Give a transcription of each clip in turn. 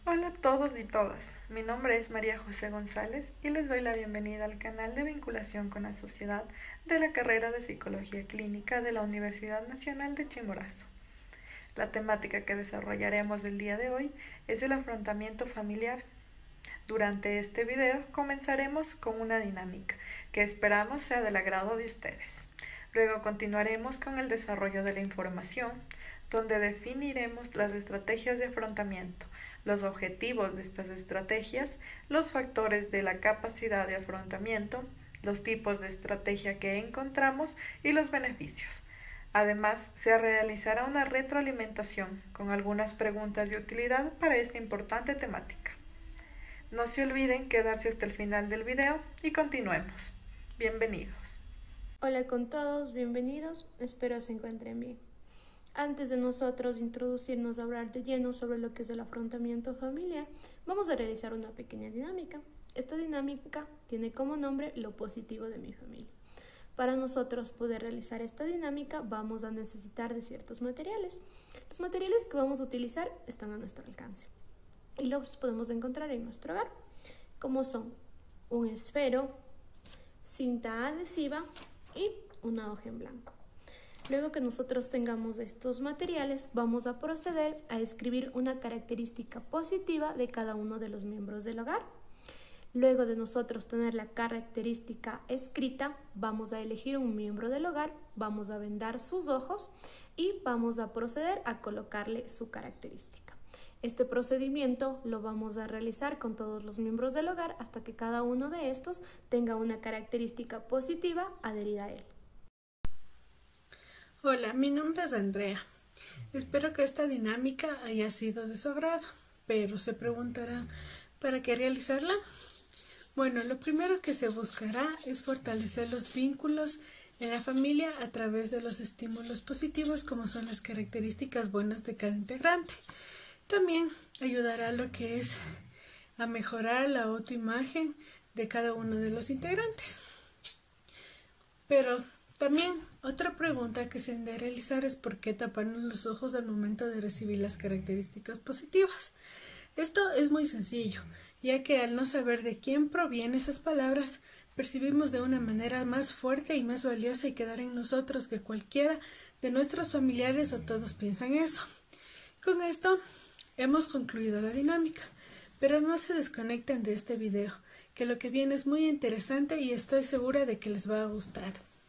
Hola a todos y todas, mi nombre es María José González y les doy la bienvenida al canal de vinculación con la sociedad de la carrera de Psicología Clínica de la Universidad Nacional de Chimborazo. La temática que desarrollaremos el día de hoy es el afrontamiento familiar. Durante este video comenzaremos con una dinámica que esperamos sea del agrado de ustedes. Luego continuaremos con el desarrollo de la información, donde definiremos las estrategias de afrontamiento, los objetivos de estas estrategias, los factores de la capacidad de afrontamiento, los tipos de estrategia que encontramos y los beneficios. Además, se realizará una retroalimentación con algunas preguntas de utilidad para esta importante temática. No se olviden quedarse hasta el final del video y continuemos. Bienvenidos. Hola con todos, bienvenidos, espero se encuentren bien. Antes de nosotros introducirnos a hablar de lleno sobre lo que es el afrontamiento familiar, vamos a realizar una pequeña dinámica. Esta dinámica tiene como nombre lo positivo de mi familia. Para nosotros poder realizar esta dinámica vamos a necesitar de ciertos materiales. Los materiales que vamos a utilizar están a nuestro alcance y los podemos encontrar en nuestro hogar, como son un esfero, cinta adhesiva y una hoja en blanco. Luego que nosotros tengamos estos materiales, vamos a proceder a escribir una característica positiva de cada uno de los miembros del hogar. Luego de nosotros tener la característica escrita, vamos a elegir un miembro del hogar, vamos a vendar sus ojos y vamos a proceder a colocarle su característica. Este procedimiento lo vamos a realizar con todos los miembros del hogar hasta que cada uno de estos tenga una característica positiva adherida a él. Hola, mi nombre es Andrea. Espero que esta dinámica haya sido de su agrado, pero se preguntarán, ¿para qué realizarla? Bueno, lo primero que se buscará es fortalecer los vínculos en la familia a través de los estímulos positivos como son las características buenas de cada integrante. También ayudará a lo que es a mejorar la autoimagen de cada uno de los integrantes. Pero también otra pregunta que se han de realizar es por qué taparnos los ojos al momento de recibir las características positivas. Esto es muy sencillo, ya que al no saber de quién provienen esas palabras, percibimos de una manera más fuerte y más valiosa y quedar en nosotros que cualquiera de nuestros familiares o todos piensan eso. Con esto hemos concluido la dinámica, pero no se desconecten de este video, que lo que viene es muy interesante y estoy segura de que les va a gustar.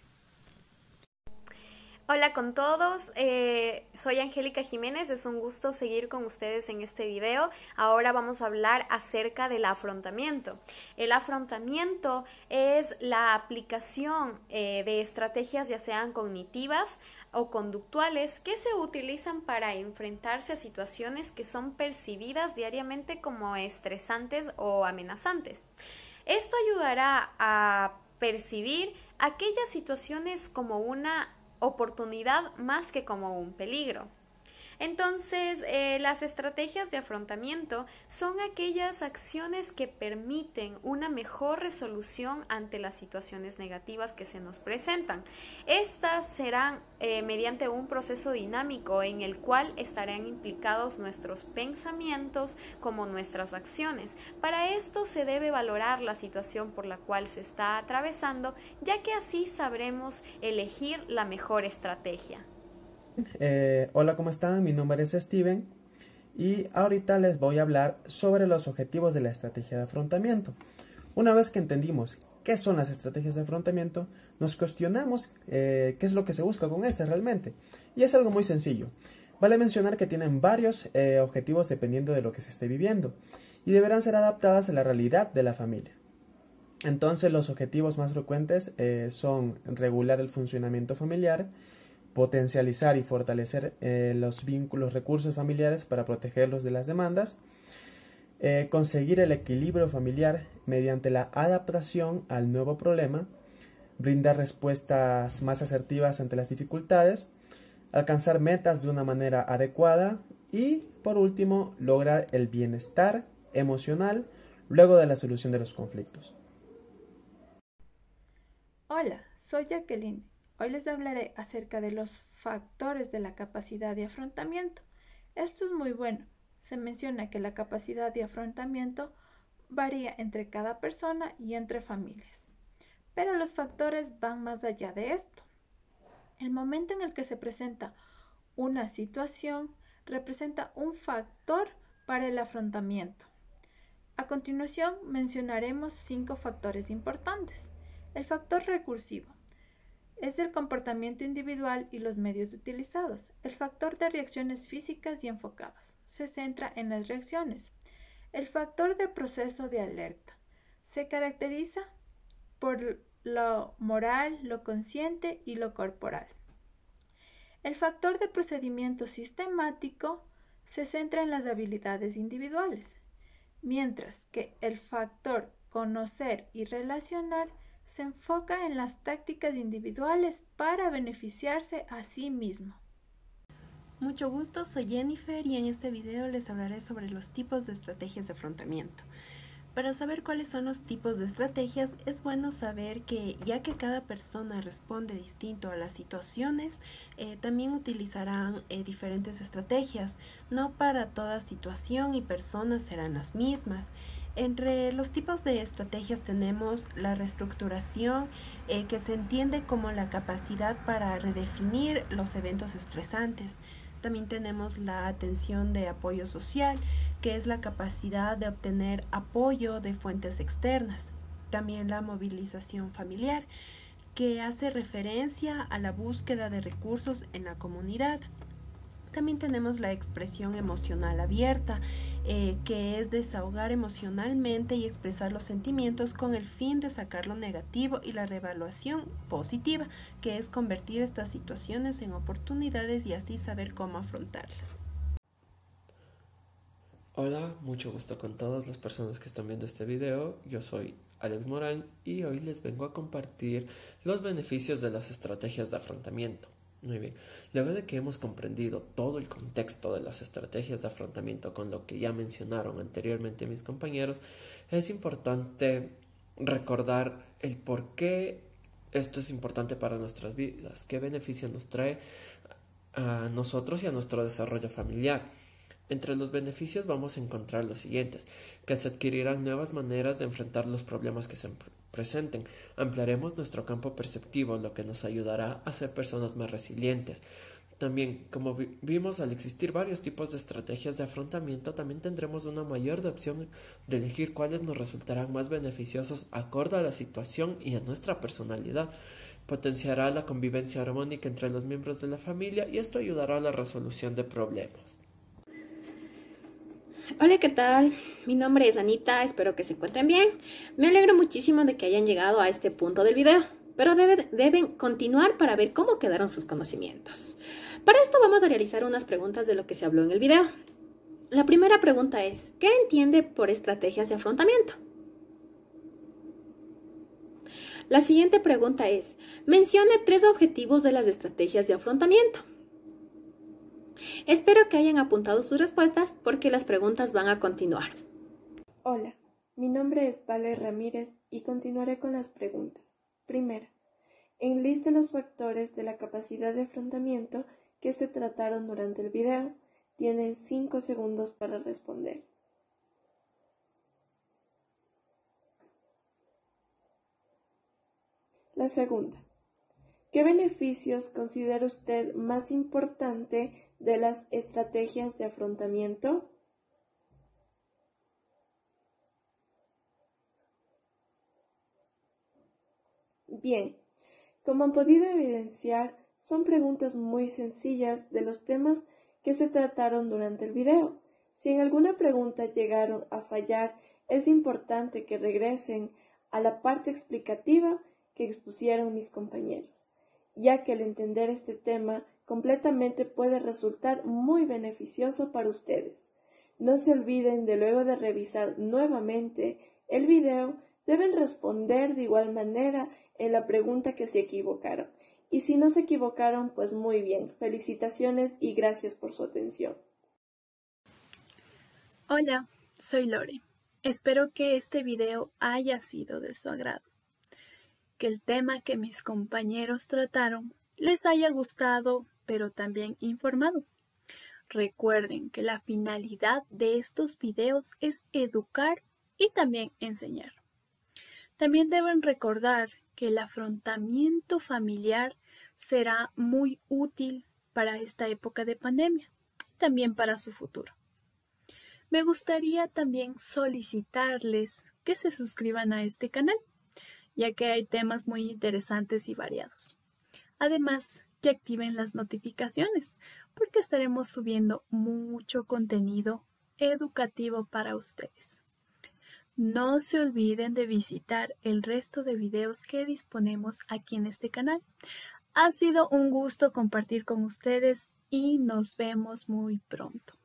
Hola con todos, soy Angélica Jiménez, es un gusto seguir con ustedes en este video. Ahora vamos a hablar acerca del afrontamiento. El afrontamiento es la aplicación de estrategias ya sean cognitivas o conductuales que se utilizan para enfrentarse a situaciones que son percibidas diariamente como estresantes o amenazantes. Esto ayudará a percibir aquellas situaciones como una oportunidad más que como un peligro. Entonces, las estrategias de afrontamiento son aquellas acciones que permiten una mejor resolución ante las situaciones negativas que se nos presentan. Estas serán mediante un proceso dinámico en el cual estarán implicados nuestros pensamientos como nuestras acciones. Para esto se debe valorar la situación por la cual se está atravesando, ya que así sabremos elegir la mejor estrategia. Hola, ¿cómo están? Mi nombre es Steven y ahorita les voy a hablar sobre los objetivos de la estrategia de afrontamiento. Una vez que entendimos qué son las estrategias de afrontamiento, nos cuestionamos qué es lo que se busca con estas realmente. Y es algo muy sencillo. Vale mencionar que tienen varios objetivos dependiendo de lo que se esté viviendo y deberán ser adaptadas a la realidad de la familia. Entonces, los objetivos más frecuentes son regular el funcionamiento familiar, potencializar y fortalecer los vínculos, recursos familiares para protegerlos de las demandas, conseguir el equilibrio familiar mediante la adaptación al nuevo problema, brindar respuestas más asertivas ante las dificultades, alcanzar metas de una manera adecuada y, por último, lograr el bienestar emocional luego de la solución de los conflictos. Hola, soy Jacqueline. Hoy les hablaré acerca de los factores de la capacidad de afrontamiento. Esto es muy bueno. se menciona que la capacidad de afrontamiento varía entre cada persona y entre familias. Pero los factores van más allá de esto. El momento en el que se presenta una situación representa un factor para el afrontamiento. A continuación mencionaremos 5 factores importantes. El factor recursivo es el comportamiento individual y los medios utilizados. El factor de reacciones físicas y enfocadas se centra en las reacciones. El factor de proceso de alerta se caracteriza por lo moral, lo consciente y lo corporal. El factor de procedimiento sistemático se centra en las habilidades individuales, mientras que el factor conocer y relacionar se enfoca en las tácticas individuales para beneficiarse a sí mismo. Mucho gusto, soy Jennifer y en este video les hablaré sobre los tipos de estrategias de afrontamiento. Para saber cuáles son los tipos de estrategias es bueno saber que ya que cada persona responde distinto a las situaciones, también utilizarán diferentes estrategias. No para toda situación y persona serán las mismas. Entre los tipos de estrategias tenemos la reestructuración, que se entiende como la capacidad para redefinir los eventos estresantes. También tenemos la atención de apoyo social, que es la capacidad de obtener apoyo de fuentes externas. También la movilización familiar, que hace referencia a la búsqueda de recursos en la comunidad. También tenemos la expresión emocional abierta, que es desahogar emocionalmente y expresar los sentimientos con el fin de sacar lo negativo, y la reevaluación positiva, que es convertir estas situaciones en oportunidades y así saber cómo afrontarlas. Hola, mucho gusto con todas las personas que están viendo este video. Yo soy Alex Morán y hoy les vengo a compartir los beneficios de las estrategias de afrontamiento. Muy bien, luego de que hemos comprendido todo el contexto de las estrategias de afrontamiento con lo que ya mencionaron anteriormente mis compañeros, es importante recordar el por qué esto es importante para nuestras vidas, qué beneficio nos trae a nosotros y a nuestro desarrollo familiar. Entre los beneficios vamos a encontrar los siguientes: que se adquirirán nuevas maneras de enfrentar los problemas que se presenten, ampliaremos nuestro campo perceptivo, lo que nos ayudará a ser personas más resilientes. También, como vimos, al existir varios tipos de estrategias de afrontamiento, también tendremos una mayor opción de elegir cuáles nos resultarán más beneficiosos acorde a la situación y a nuestra personalidad. Potenciará la convivencia armónica entre los miembros de la familia y esto ayudará a la resolución de problemas. Hola, ¿qué tal? Mi nombre es Anita, espero que se encuentren bien. Me alegro muchísimo de que hayan llegado a este punto del video, pero deben continuar para ver cómo quedaron sus conocimientos. Para esto vamos a realizar unas preguntas de lo que se habló en el video. La primera pregunta es, ¿qué entiende por estrategias de afrontamiento? La siguiente pregunta es, mencione 3 objetivos de las estrategias de afrontamiento. Espero que hayan apuntado sus respuestas porque las preguntas van a continuar. Hola, mi nombre es Vale Ramírez y continuaré con las preguntas. Primera, enliste los factores de la capacidad de afrontamiento que se trataron durante el video. Tienen 5 segundos para responder. La segunda, ¿qué beneficios considera usted más importante de las estrategias de afrontamiento? Bien, como han podido evidenciar, son preguntas muy sencillas de los temas que se trataron durante el video. Si en alguna pregunta llegaron a fallar, es importante que regresen a la parte explicativa que expusieron mis compañeros, ya que al entender este tema completamente puede resultar muy beneficioso para ustedes. No se olviden de luego de revisar nuevamente el video, deben responder de igual manera en la pregunta que se equivocaron. Y si no se equivocaron, pues muy bien. Felicitaciones y gracias por su atención. Hola, soy Lore. Espero que este video haya sido de su agrado, que el tema que mis compañeros trataron les haya gustado, pero también informado. Recuerden que la finalidad de estos videos es educar y también enseñar. También deben recordar que el afrontamiento familiar será muy útil para esta época de pandemia y también para su futuro. Me gustaría también solicitarles que se suscriban a este canal, ya que hay temas muy interesantes y variados. Además, que activen las notificaciones, porque estaremos subiendo mucho contenido educativo para ustedes. No se olviden de visitar el resto de videos que disponemos aquí en este canal. Ha sido un gusto compartir con ustedes y nos vemos muy pronto.